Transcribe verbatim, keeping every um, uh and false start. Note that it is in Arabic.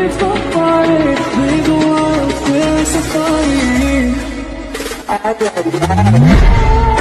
for party. Leave the world feeling so funny. I